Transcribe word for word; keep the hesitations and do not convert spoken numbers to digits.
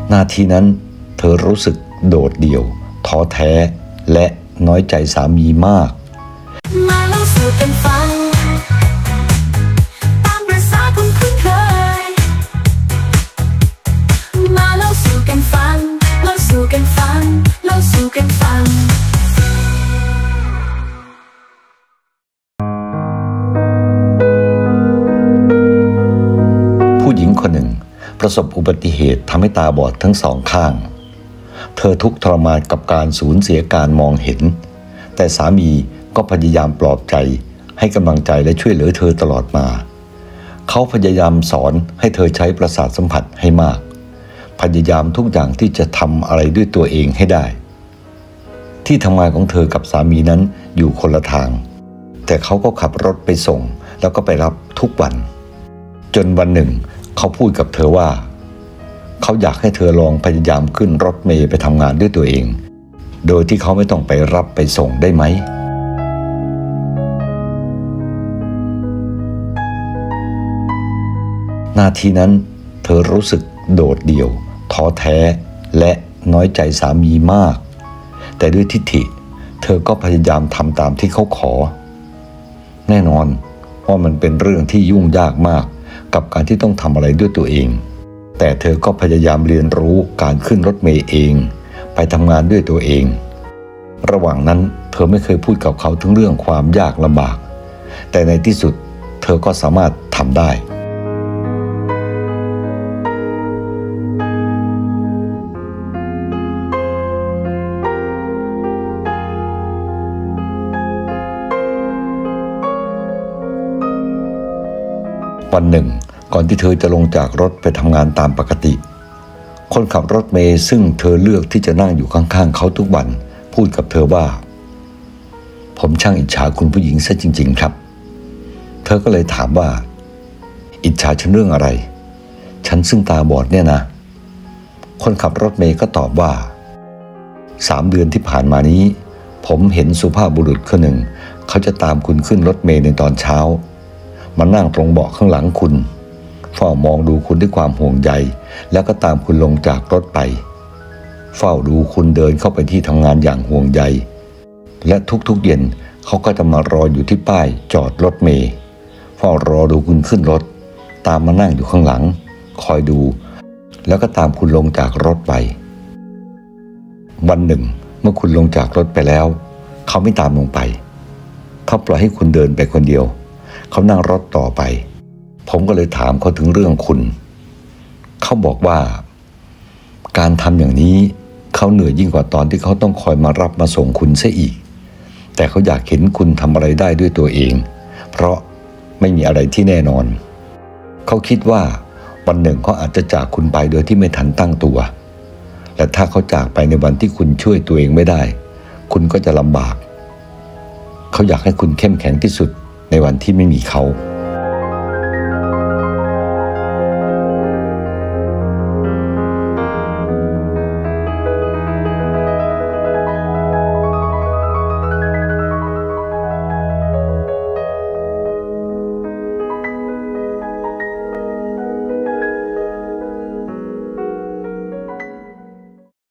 นาทีนั้นเธอรู้สึกโดดเดี่ยวท้อแท้และน้อยใจสามีมากมาเล่าสู่กันฟังตามประสาคนคุ้นเคยมาเล่าสู่กันฟังเล่าสู่กันฟังเล่าสู่กันฟังผู้หญิงคนหนึ่งประสบอุบัติเหตุทำให้ตาบอดทั้งสองข้างเธอทุกข์ทรมานกับการสูญเสียการมองเห็นแต่สามีก็พยายามปลอบใจให้กำลังใจและช่วยเหลือเธอตลอดมาเขาพยายามสอนให้เธอใช้ประสาทสัมผัสให้มากพยายามทุกอย่างที่จะทำอะไรด้วยตัวเองให้ได้ที่ทำงานของเธอกับสามีนั้นอยู่คนละทางแต่เขาก็ขับรถไปส่งแล้วก็ไปรับทุกวันจนวันหนึ่งเขาพูดกับเธอว่าเขาอยากให้เธอลองพยายามขึ้นรถเมล์ไปทำงานด้วยตัวเองโดยที่เขาไม่ต้องไปรับไปส่งได้ไหมนาทีนั้นเธอรู้สึกโดดเดี่ยวท้อแท้และน้อยใจสามีมากแต่ด้วยทิฐิเธอก็พยายามทำตามที่เขาขอแน่นอนว่ามันเป็นเรื่องที่ยุ่งยากมากกับการที่ต้องทำอะไรด้วยตัวเองแต่เธอก็พยายามเรียนรู้การขึ้นรถเมล์เองไปทำงานด้วยตัวเองระหว่างนั้นเธอไม่เคยพูดกับเขาถึงเรื่องความยากลำบากแต่ในที่สุดเธอก็สามารถทำได้วันหนึ่งก่อนที่เธอจะลงจากรถไปทำงานตามปกติคนขับรถเมล์ซึ่งเธอเลือกที่จะนั่งอยู่ข้างๆเขาทุกวันพูดกับเธอว่าผมช่างอิจฉาคุณผู้หญิงซะจริงๆครับเธอก็เลยถามว่าอิจฉาฉันเรื่องอะไรฉันซึ่งตาบอดเนี่ยนะคนขับรถเมล์ก็ตอบว่าสามเดือนที่ผ่านมานี้ผมเห็นสุภาพบุรุษคนหนึ่งเขาจะตามคุณขึ้นรถเมล์ในตอนเช้ามานั่งตรงเบาะข้างหลังคุณเฝ้ามองดูคุณด้วยความห่วงใยแล้วก็ตามคุณลงจากรถไปเฝ้าดูคุณเดินเข้าไปที่ทำงานอย่างห่วงใยและทุกๆเย็นเขาก็จะมารออยู่ที่ป้ายจอดรถเมล์เฝ้ารอดูคุณขึ้นรถตามมานั่งอยู่ข้างหลังคอยดูแล้วก็ตามคุณลงจากรถไปวันหนึ่งเมื่อคุณลงจากรถไปแล้วเขาไม่ตามลงไปเขาปล่อยให้คุณเดินไปคนเดียวเขานั่งรถต่อไปผมก็เลยถามเขาถึงเรื่องคุณเขาบอกว่าการทำอย่างนี้เขาเหนื่อยยิ่งกว่าตอนที่เขาต้องคอยมารับมาส่งคุณซะอีกแต่เขาอยากเห็นคุณทำอะไรได้ด้วยตัวเองเพราะไม่มีอะไรที่แน่นอนเขาคิดว่าวันหนึ่งเขาอาจจะจากคุณไปโดยที่ไม่ทันตั้งตัวและถ้าเขาจากไปในวันที่คุณช่วยตัวเองไม่ได้คุณก็จะลำบากเขาอยากให้คุณเข้มแข็งที่สุดในวันที่ไม่มีเขา